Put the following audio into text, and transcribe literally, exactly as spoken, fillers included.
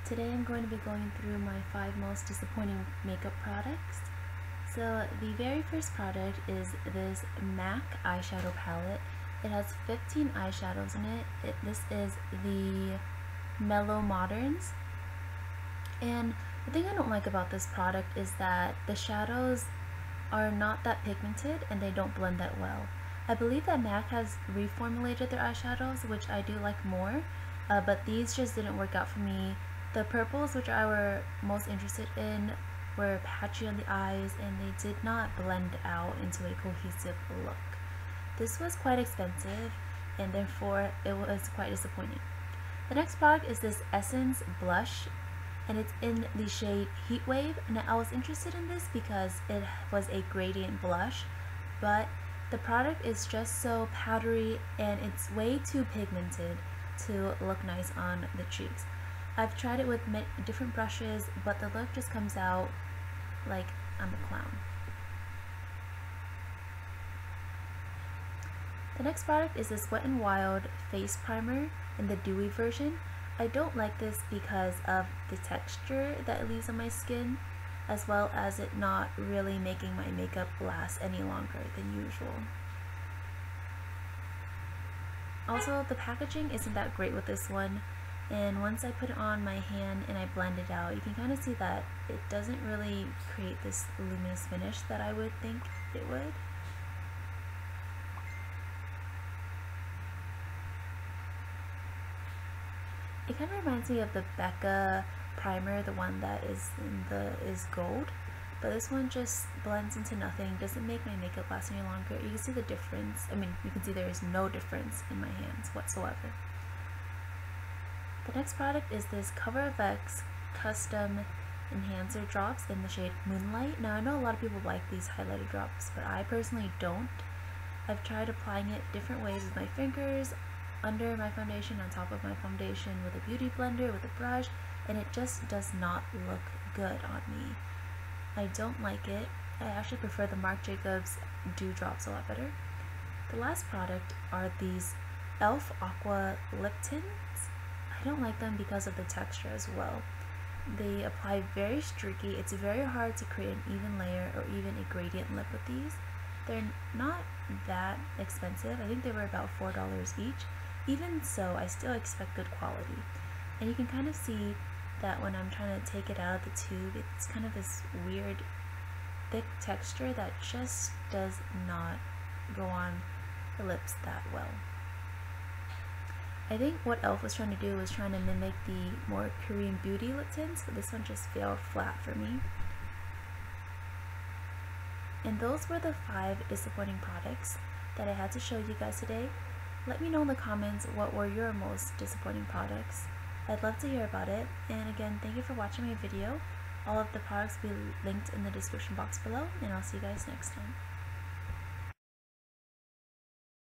Today I'm going to be going through my five most disappointing makeup products. So the very first product is this MAC eyeshadow palette. It has fifteen eyeshadows in it. it this is the Mellow Moderns. And the thing I don't like about this product is that the shadows are not that pigmented and they don't blend that well. I believe that MAC has reformulated their eyeshadows, which I do like more, uh, but these just didn't work out for me. The purples, which I were most interested in, were patchy on the eyes and they did not blend out into a cohesive look. This was quite expensive and therefore it was quite disappointing. The next product is this Essence blush and it's in the shade Heat Wave. Now I was interested in this because it was a gradient blush, but the product is just so powdery and it's way too pigmented to look nice on the cheeks. I've tried it with different brushes, but the look just comes out like I'm a clown. The next product is this Wet n Wild face primer in the dewy version. I don't like this because of the texture that it leaves on my skin, as well as it not really making my makeup last any longer than usual. Also, the packaging isn't that great with this one, and once I put it on my hand and I blend it out, you can kind of see that it doesn't really create this luminous finish that I would think it would. It kind of reminds me of the Becca primer, the one that is in the is gold, but this one just blends into nothing, doesn't make my makeup last any longer. You can see the difference. I mean, you can see there is no difference in my hands whatsoever. The next product is this Cover F X Custom Enhancer Drops in the shade Moonlight. Now I know a lot of people like these highlighted drops, but I personally don't. I've tried applying it different ways with my fingers, under my foundation, on top of my foundation, with a beauty blender, with a brush, and it just does not look good on me. I don't like it. I actually prefer the Marc Jacobs Dew Drops a lot better. The last product are these e l f Aqua Lip Tints. I don't like them because of the texture as well. They apply very streaky. It's very hard to create an even layer or even a gradient lip with these. They're not that expensive. I think they were about four dollars each. Even so, I still expect good quality. And you can kind of see that when I'm trying to take it out of the tube, it's kind of this weird thick texture that just does not go on the lips that well. I think what e l f was trying to do was trying to mimic the more Korean beauty lip tints, but this one just failed flat for me. And those were the five disappointing products that I had to show you guys today. Let me know in the comments what were your most disappointing products. I'd love to hear about it. And again, thank you for watching my video. All of the products will be linked in the description box below, and I'll see you guys next time.